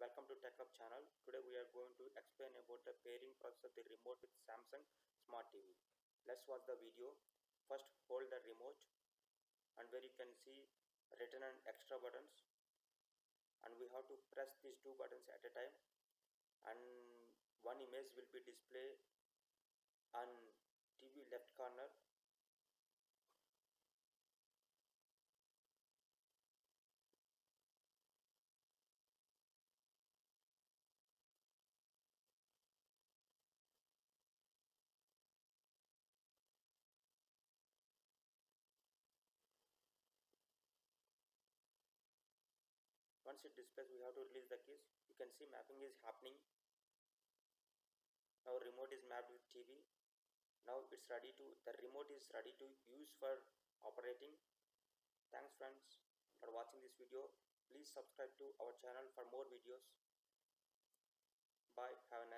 Welcome to TechHub channel. Today we are going to explain about the pairing process of the remote with Samsung Smart TV. Let's watch the video. First, hold the remote and where you can see written and extra buttons, and we have to press these two buttons at a time, and one image will be displayed on TV left corner. Once it displays, we have to release the keys. You can see mapping is happening. Now remote is mapped with TV. Now the remote is ready to use for operating. Thanks friends for watching this video. Please subscribe to our channel for more videos. Bye. Have a nice